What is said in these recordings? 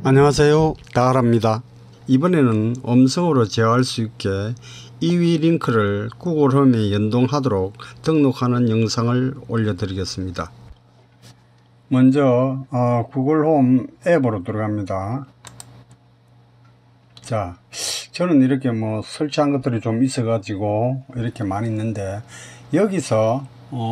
안녕하세요, 다하라입니다. 이번에는 음성으로 제어할 수 있게 2위 링크를 구글 홈에 연동하도록 등록하는 영상을 올려드리겠습니다. 먼저 구글 홈 앱으로 들어갑니다. 자, 저는 이렇게 설치한 것들이 좀 있어 가지고 이렇게 많이 있는데, 여기서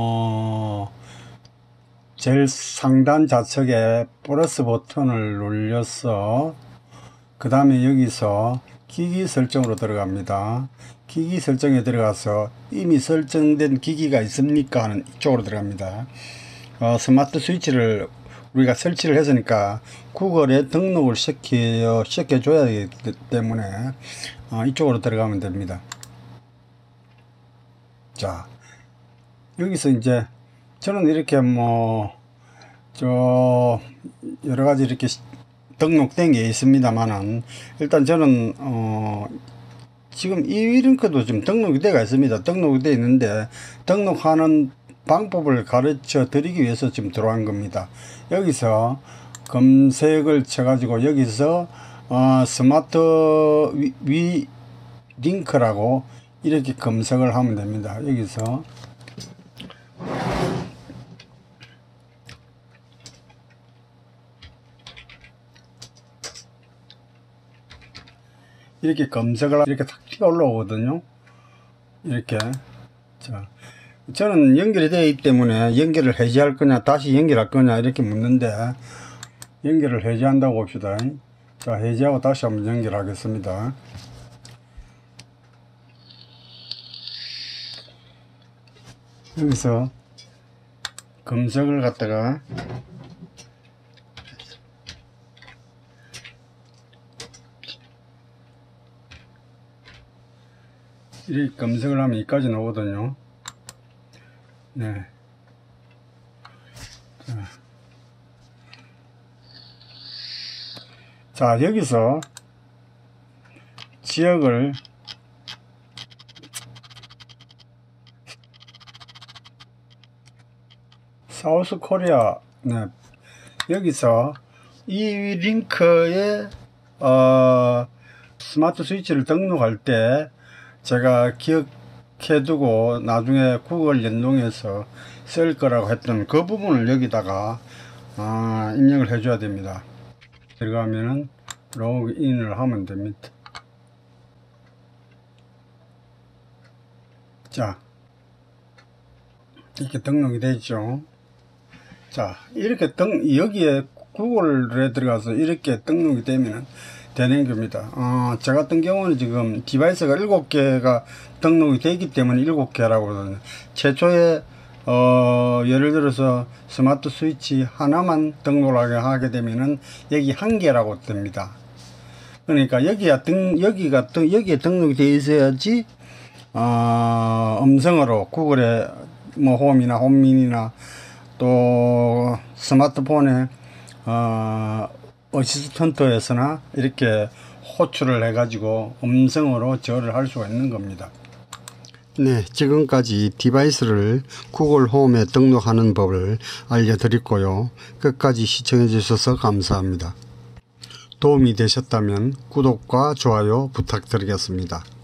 제일 상단 좌측에 플러스 버튼을 눌려서 그 다음에 여기서 기기 설정으로 들어갑니다. 기기 설정에 들어가서 이미 설정된 기기가 있습니까 하는 이쪽으로 들어갑니다. 스마트 스위치를 우리가 설치를 했으니까 구글에 등록을 시켜줘야 되기 때문에 이쪽으로 들어가면 됩니다. 자, 여기서 이제 저는 이렇게 여러가지 이렇게 등록된 게 있습니다만은, 일단 저는 지금 이 링크도 지금 등록이 되어 있습니다. 등록이 되어 있는데 등록하는 방법을 가르쳐 드리기 위해서 지금 들어간 겁니다. 여기서 검색을 쳐 가지고 여기서 스마트 위 링크라고 이렇게 검색을 하면 됩니다. 여기서 이렇게 검색을 이렇게 탁 튀어 올라오거든요. 이렇게. 자, 저는 연결이 되어 있기 때문에 연결을 해지할 거냐 다시 연결할 거냐 이렇게 묻는데, 연결을 해지한다고 봅시다. 자, 해지하고 다시 한번 연결하겠습니다. 여기서 검색을 갖다가 이렇게 검색을 하면 여기까지 나오거든요. 네. 자, 여기서 지역을 사우스 코리아, 네. 여기서 이 링크에 스마트 스위치를 등록할 때 제가 기억해두고 나중에 구글 연동해서 쓸 거라고 했던 그 부분을 여기다가 입력을 해줘야 됩니다. 들어가면은 로그인을 하면 됩니다. 자, 이렇게 등록이 되죠. 자, 이렇게 여기에 구글에 들어가서 이렇게 등록이 되면은 되는 겁니다. 저 같은 경우는 지금 디바이스가 7개가 등록이 되기 때문에 7개라고 하거든요. 최초에 예를 들어서 스마트 스위치 하나만 등록을 하게 되면은 여기 1개라고 됩니다. 그러니까 여기에 등록이 되어 있어야지 음성으로 구글에 홈이나 홈민이나 또 스마트폰에 어시스턴트에서나 이렇게 호출을 해 가지고 음성으로 제어를 할 수가 있는 겁니다. 네, 지금까지 디바이스를 구글 홈에 등록하는 법을 알려드렸고요. 끝까지 시청해 주셔서 감사합니다. 도움이 되셨다면 구독과 좋아요 부탁드리겠습니다.